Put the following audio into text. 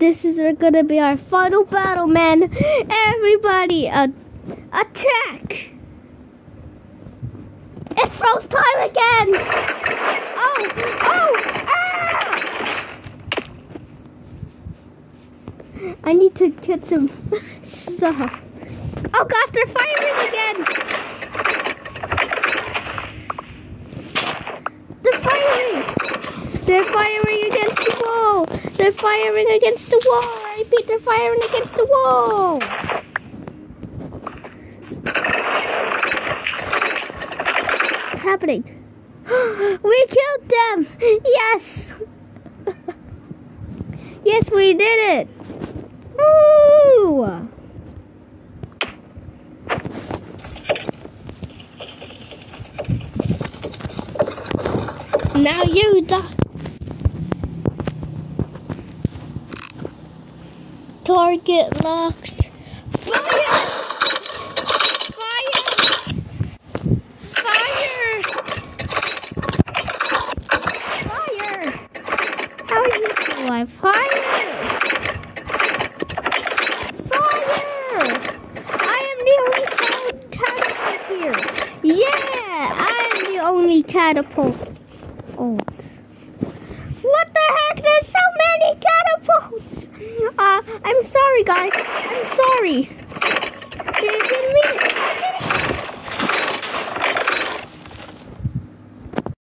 This is gonna be our final battle, man. Everybody, attack! It froze time again! Oh! Ah! I need to get some stuff. Oh gosh, they're firing again! They're firing against the wall! They're firing against the wall! I repeat, they're firing against the wall! What's happening? We killed them! Yes! Yes, we did it! Woo! Now you die. Target locked. Fire! Fire! Fire! Fire! How are you alive? Fire! Fire! I am the only catapult here. Yeah, I am the only catapult. Oh. What the heck? There's so many catapults! I'm sorry, guys. I'm sorry.